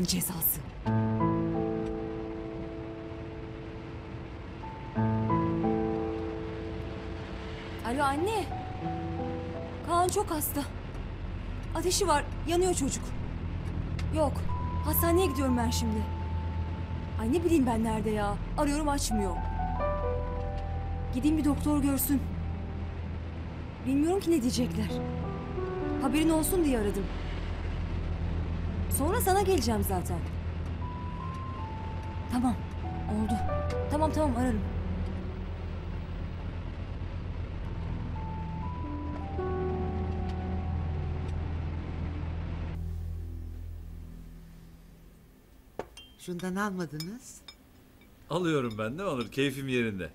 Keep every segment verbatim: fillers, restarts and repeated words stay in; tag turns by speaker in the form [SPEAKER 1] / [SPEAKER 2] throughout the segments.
[SPEAKER 1] cezası. Alo anne. Kaan çok hasta. Ateşi var, yanıyor çocuk. Yok, hastaneye gidiyorum ben şimdi. Ay ne bileyim ben nerede ya. Arıyorum açmıyor. Gideyim bir doktor görsün. Bilmiyorum ki ne diyecekler. Haberin olsun diye aradım. Sonra sana geleceğim zaten. Tamam, oldu. Tamam tamam ararım.
[SPEAKER 2] Şundan almadınız.
[SPEAKER 3] Alıyorum ben, ne olur, keyfim yerinde.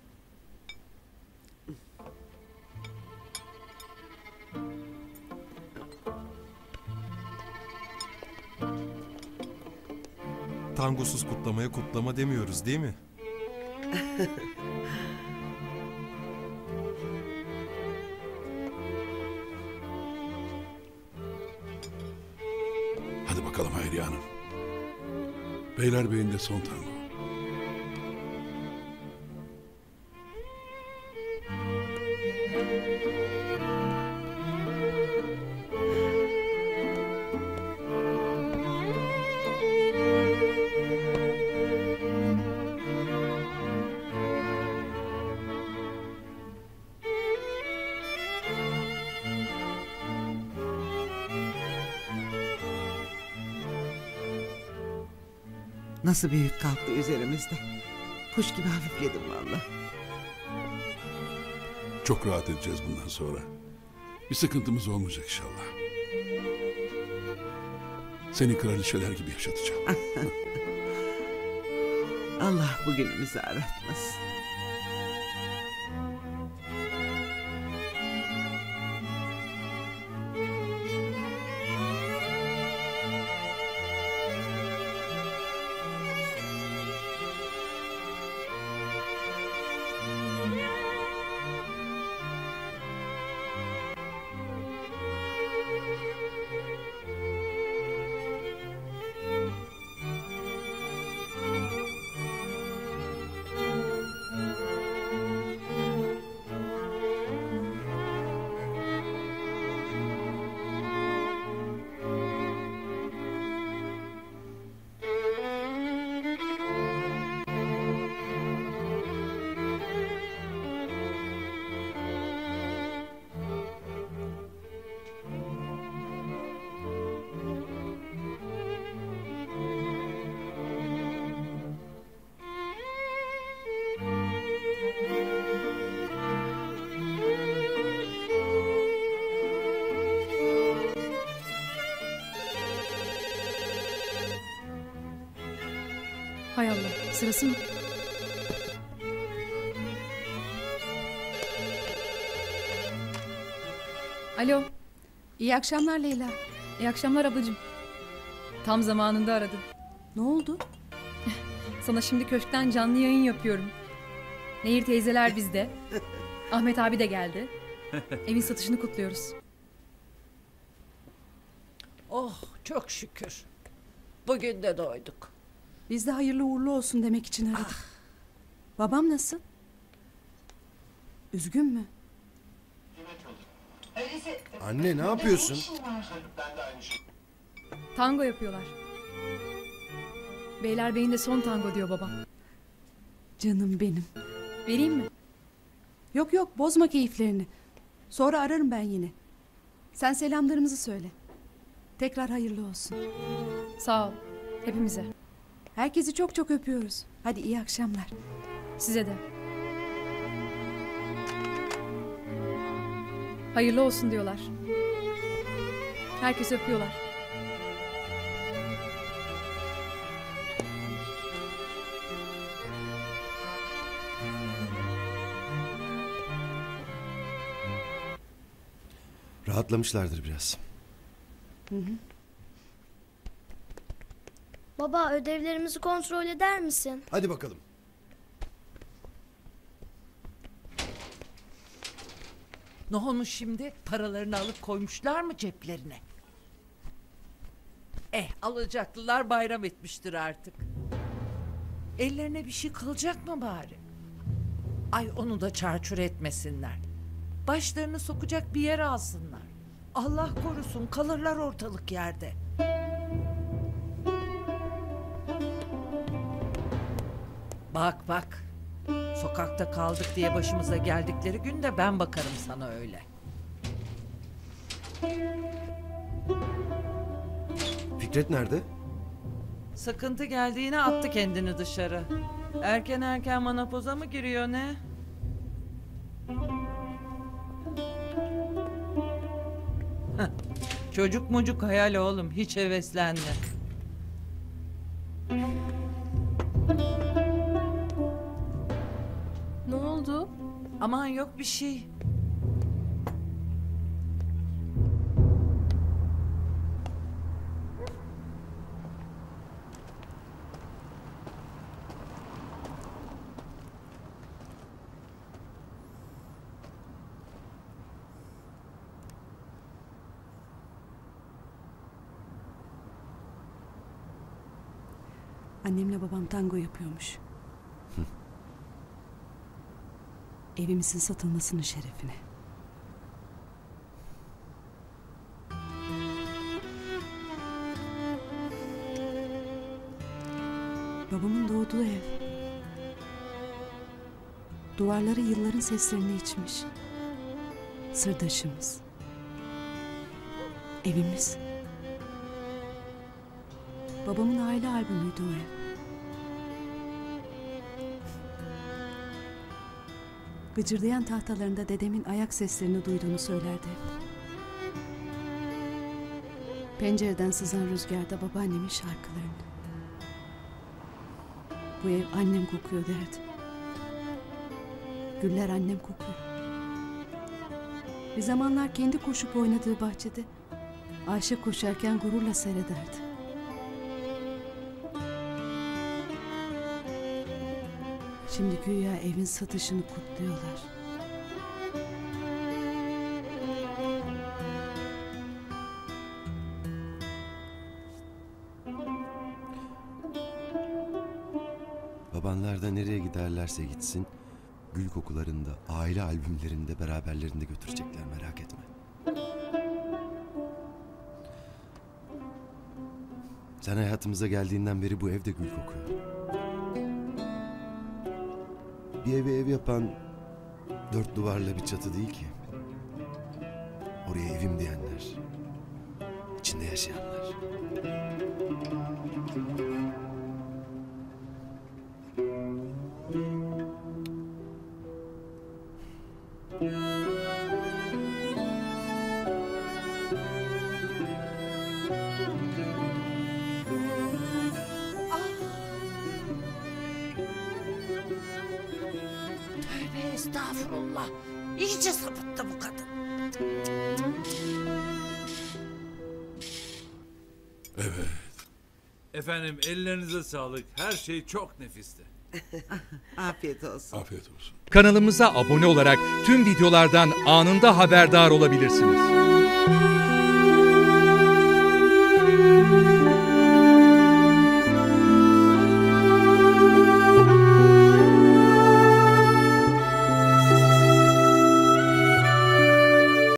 [SPEAKER 4] Tangosuz kutlamaya kutlama demiyoruz değil mi?
[SPEAKER 5] Hadi bakalım Hayriye Hanım. Beylerbeyi'nde son tango.
[SPEAKER 2] Nasıl bir yük kalktı üzerimizde. Kuş gibi hafifledim vallahi.
[SPEAKER 5] Çok rahat edeceğiz bundan sonra. Bir sıkıntımız olmayacak inşallah. Seni kraliçeler gibi yaşatacağım.
[SPEAKER 2] Allah bugünümüzü aratmasın.
[SPEAKER 6] Hay Allah, sırası mı? Alo, iyi akşamlar Leyla. İyi akşamlar ablacığım. Tam zamanında aradın. Ne oldu? Sana şimdi köşkten canlı yayın yapıyorum. Nehir teyzeler bizde. Ahmet abi de geldi. Evin satışını kutluyoruz.
[SPEAKER 7] Oh çok şükür. Bugün de doyduk.
[SPEAKER 8] Biz de hayırlı uğurlu olsun demek için aradık. Ah. Babam nasıl? Üzgün mü?
[SPEAKER 4] Anne ne yapıyorsun?
[SPEAKER 6] Tango yapıyorlar. Beylerbeyi'nde son tango diyor babam.
[SPEAKER 8] Canım benim.
[SPEAKER 6] Vereyim mi?
[SPEAKER 8] Yok yok bozma keyiflerini. Sonra ararım ben yine. Sen selamlarımızı söyle. Tekrar hayırlı olsun.
[SPEAKER 6] Sağ ol. Hepimize.
[SPEAKER 8] Herkesi çok çok öpüyoruz. Hadi iyi akşamlar.
[SPEAKER 6] Size de. Hayırlı olsun diyorlar. Herkes öpüyorlar.
[SPEAKER 4] Rahatlamışlardır biraz.
[SPEAKER 8] Hı hı.
[SPEAKER 9] Baba ödevlerimizi kontrol eder misin?
[SPEAKER 4] Hadi bakalım.
[SPEAKER 7] Ne olmuş şimdi? Paralarını alıp koymuşlar mı ceplerine? Eh alacaklılar bayram etmiştir artık. Ellerine bir şey kalacak mı bari? Ay onu da çarçur etmesinler. Başlarını sokacak bir yer alsınlar. Allah korusun kalırlar ortalık yerde. Bak bak. Sokakta kaldık diye başımıza geldikleri günde ben bakarım sana öyle.
[SPEAKER 10] Fikret nerede?
[SPEAKER 7] Sıkıntı geldiğine attı kendini dışarı. Erken erken manopoza mı giriyor ne? Heh, çocuk mucuk hayal oğlum, hiç heveslenme.
[SPEAKER 6] Ne oldu?
[SPEAKER 7] Aman yok bir şey.
[SPEAKER 8] Annemle babam tango yapıyormuş. Evimizin satılmasının şerefine. Babamın doğduğu ev. Duvarları yılların seslerini içmiş. Sırdaşımız. Evimiz. Babamın aile albümüydü o ev. Gıcırdayan tahtalarında dedemin ayak seslerini duyduğunu söylerdi hep. Pencereden sızan rüzgarda babaannemin şarkılarını. Bu ev annem kokuyor derdi. Güller annem kokuyor. Bir zamanlar kendi koşup oynadığı bahçede Ayşe koşarken gururla seyrederdi. Şimdi güya evin satışını kutluyorlar.
[SPEAKER 10] Babanlar da nereye giderlerse gitsin, gül kokularında, aile albümlerinde beraberlerinde götürecekler, merak etme. Sen hayatımıza geldiğinden beri bu evde gül kokuyor. Bir evi ev yapan dört duvarla bir çatı değil ki. Oraya evim diyenler, içinde yaşayanlar.
[SPEAKER 7] Tövbe estağfurullah. İyice sapıttı bu kadın.
[SPEAKER 5] Evet.
[SPEAKER 3] Efendim ellerinize sağlık. Her şey çok nefisti.
[SPEAKER 2] Afiyet olsun.
[SPEAKER 5] Afiyet olsun.
[SPEAKER 11] Kanalımıza abone olarak tüm videolardan anında haberdar olabilirsiniz.